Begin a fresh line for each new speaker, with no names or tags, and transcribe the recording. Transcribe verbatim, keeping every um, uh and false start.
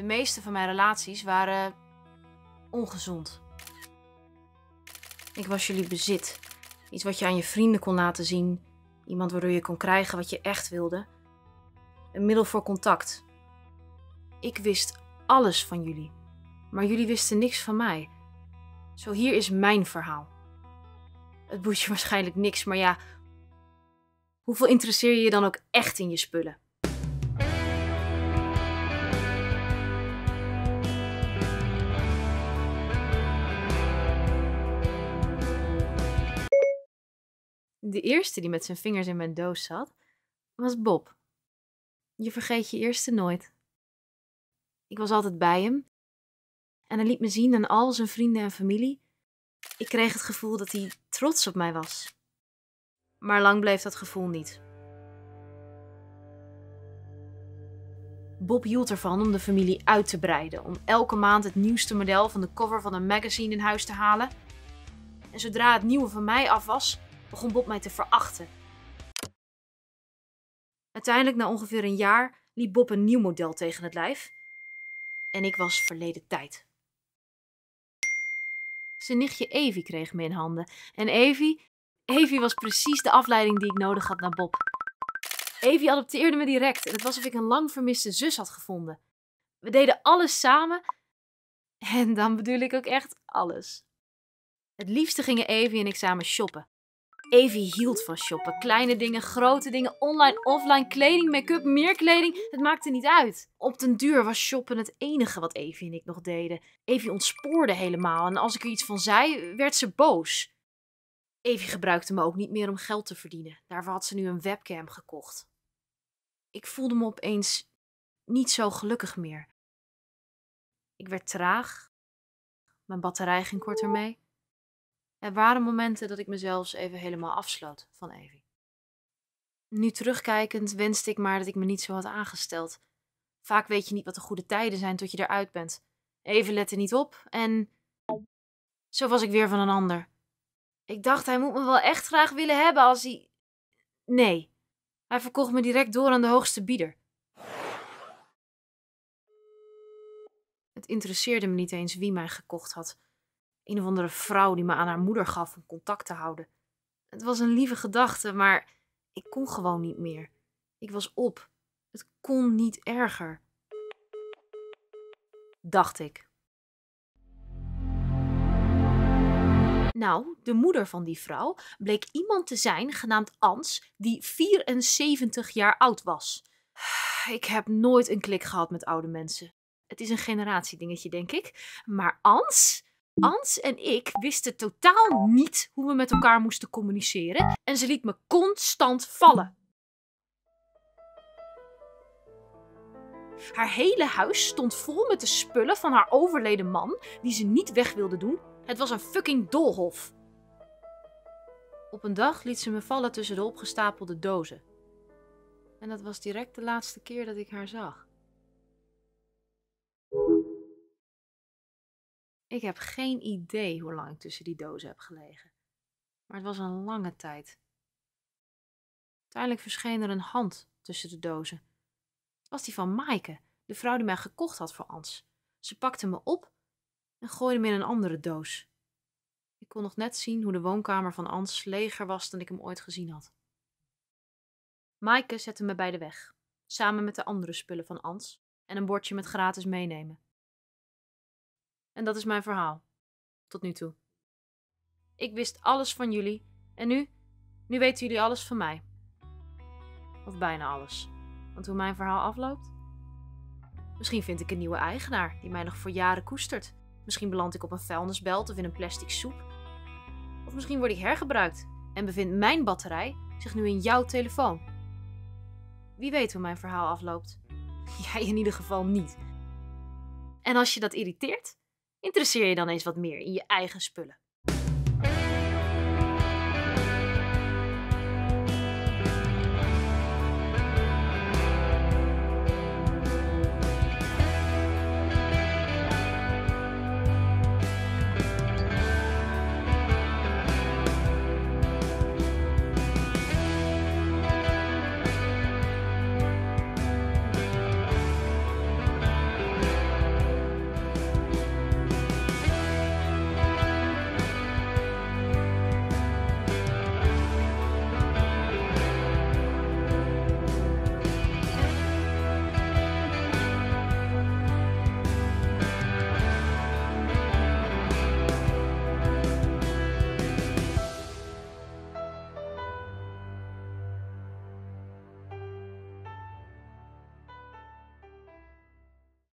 De meeste van mijn relaties waren ongezond. Ik was jullie bezit. Iets wat je aan je vrienden kon laten zien. Iemand waardoor je kon krijgen wat je echt wilde. Een middel voor contact. Ik wist alles van jullie. Maar jullie wisten niks van mij. Zo, hier is mijn verhaal. Het boeit je waarschijnlijk niks, maar ja... Hoeveel interesseer je je dan ook echt in je spullen? De eerste die met zijn vingers in mijn doos zat, was Bob. Je vergeet je eerste nooit. Ik was altijd bij hem. En hij liet me zien aan al zijn vrienden en familie. Ik kreeg het gevoel dat hij trots op mij was. Maar lang bleef dat gevoel niet. Bob hield ervan om de familie uit te breiden, om elke maand het nieuwste model van de cover van een magazine in huis te halen. En zodra het nieuwe van mij af was, begon Bob mij te verachten. Uiteindelijk, na ongeveer een jaar, liep Bob een nieuw model tegen het lijf. En ik was verleden tijd. Zijn nichtje Evie kreeg me in handen. En Evie, Evie was precies de afleiding die ik nodig had naar Bob. Evie adopteerde me direct en het was alsof ik een lang vermiste zus had gevonden. We deden alles samen. En dan bedoel ik ook echt alles. Het liefste gingen Evie en ik samen shoppen. Evie hield van shoppen. Kleine dingen, grote dingen, online, offline, kleding, make-up, meer kleding. Het maakte niet uit. Op den duur was shoppen het enige wat Evie en ik nog deden. Evie ontspoorde helemaal en als ik er iets van zei, werd ze boos. Evie gebruikte me ook niet meer om geld te verdienen. Daarvoor had ze nu een webcam gekocht. Ik voelde me opeens niet zo gelukkig meer. Ik werd traag. Mijn batterij ging korter mee. Er waren momenten dat ik me zelfs even helemaal afsloot van Evie. Nu terugkijkend wenste ik maar dat ik me niet zo had aangesteld. Vaak weet je niet wat de goede tijden zijn tot je eruit bent. Even lette niet op en... Zo was ik weer van een ander. Ik dacht, hij moet me wel echt graag willen hebben als hij... Nee, hij verkocht me direct door aan de hoogste bieder. Het interesseerde me niet eens wie mij gekocht had. Een of andere vrouw die me aan haar moeder gaf om contact te houden. Het was een lieve gedachte, maar ik kon gewoon niet meer. Ik was op. Het kon niet erger. Dacht ik. Nou, de moeder van die vrouw bleek iemand te zijn genaamd Ans, die vierenzeventig jaar oud was. Ik heb nooit een klik gehad met oude mensen. Het is een generatiedingetje, denk ik. Maar Ans... Ans en ik wisten totaal niet hoe we met elkaar moesten communiceren en ze liet me constant vallen. Haar hele huis stond vol met de spullen van haar overleden man die ze niet weg wilde doen. Het was een fucking doolhof. Op een dag liet ze me vallen tussen de opgestapelde dozen. En dat was direct de laatste keer dat ik haar zag. Ik heb geen idee hoe lang ik tussen die dozen heb gelegen. Maar het was een lange tijd. Uiteindelijk verscheen er een hand tussen de dozen. Het was die van Maaike, de vrouw die mij gekocht had voor Ans. Ze pakte me op en gooide me in een andere doos. Ik kon nog net zien hoe de woonkamer van Ans leger was dan ik hem ooit gezien had. Maaike zette me bij de weg, samen met de andere spullen van Ans en een bordje met gratis meenemen. En dat is mijn verhaal. Tot nu toe. Ik wist alles van jullie. En nu? Nu weten jullie alles van mij. Of bijna alles. Want hoe mijn verhaal afloopt? Misschien vind ik een nieuwe eigenaar die mij nog voor jaren koestert. Misschien beland ik op een vuilnisbelt of in een plastic soep. Of misschien word ik hergebruikt en bevindt mijn batterij zich nu in jouw telefoon. Wie weet hoe mijn verhaal afloopt? Jij in ieder geval niet. En als je dat irriteert, interesseer je dan eens wat meer in je eigen spullen.